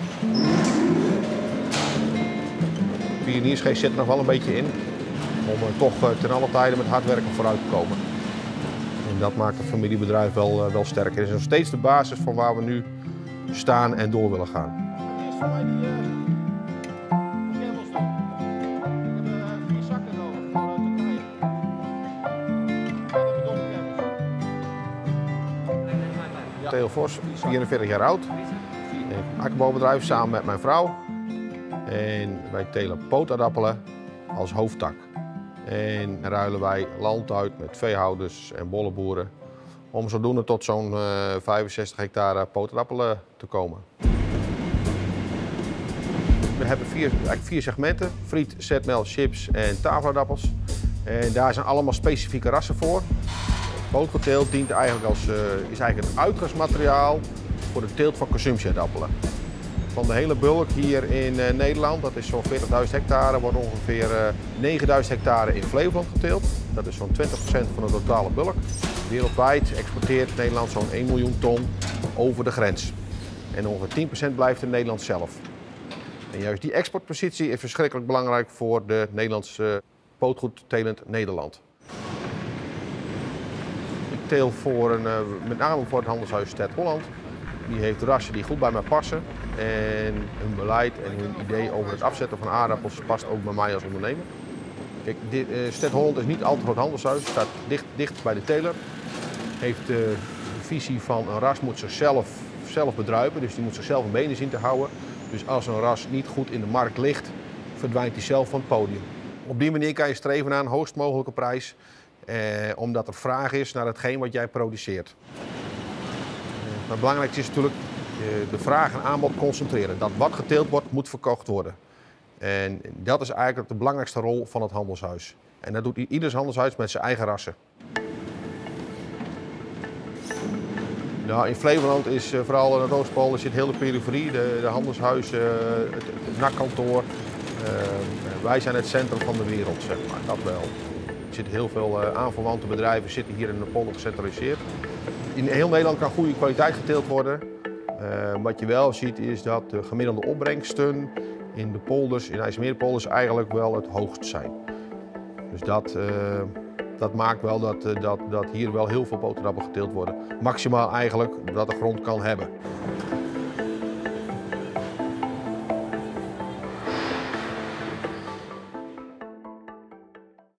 De pioniersgeest zit er nog wel een beetje in om toch ten alle tijde met hard werken vooruit te komen. En dat maakt het familiebedrijf wel sterker. Het is nog steeds de basis van waar we nu staan en door willen gaan. Eerst voor mij die campbells doen. Ik heb 4 zakken nodig voor Turkije. Dat hebben domme campbells. Theo Vos, 44 jaar oud. Akkerbouwbedrijf samen met mijn vrouw. En wij telen pootaardappelen als hoofdtak. En ruilen wij land uit met veehouders en bolleboeren om zodoende tot zo'n 65 hectare pootaardappelen te komen. We hebben eigenlijk 4 segmenten: friet, zetmeel, chips en tafelaardappels. En daar zijn allemaal specifieke rassen voor. Pootgeteelt dient eigenlijk is eigenlijk het uitgangsmateriaal voor de teelt van consumptieaardappelen. Van de hele bulk hier in Nederland, dat is zo'n 40.000 hectare, wordt ongeveer 9.000 hectare in Flevoland geteeld. Dat is zo'n 20% van de totale bulk. Wereldwijd exporteert Nederland zo'n 1 miljoen ton over de grens. En ongeveer 10% blijft in Nederland zelf. En juist die exportpositie is verschrikkelijk belangrijk voor de Nederlandse pootgoedtelend Nederland. Ik teel met name voor het handelshuis Ted Holland. Die heeft rassen die goed bij mij passen. En hun beleid en hun idee over het afzetten van aardappels past ook bij mij als ondernemer. Kijk, Ted Holland is niet al te groot handelshuis, staat dicht bij de teler. Heeft de visie van een ras moet zichzelf bedruipen, dus die moet zichzelf een benen zien te houden. Dus als een ras niet goed in de markt ligt, verdwijnt hij zelf van het podium. Op die manier kan je streven naar een hoogst mogelijke prijs, omdat er vraag is naar hetgeen wat jij produceert. Maar het belangrijkste is natuurlijk de vraag en aanbod concentreren. Dat wat geteeld wordt, moet verkocht worden. En dat is eigenlijk de belangrijkste rol van het handelshuis. En dat doet ieders handelshuis met zijn eigen rassen. Nou, in Flevoland is vooral in het Oostpool zit heel de periferie, de handelshuizen, het NAC-kantoor. Wij zijn het centrum van de wereld, zeg maar, dat wel. Er zitten heel veel aanverwante bedrijven zitten hier in de polder gecentraliseerd. In heel Nederland kan goede kwaliteit geteeld worden. Wat je wel ziet is dat de gemiddelde opbrengsten in de polders, in IJsselmeerpolders, eigenlijk wel het hoogst zijn. Dus dat maakt wel dat hier wel heel veel pootaardappelen geteeld worden. Maximaal eigenlijk dat de grond kan hebben.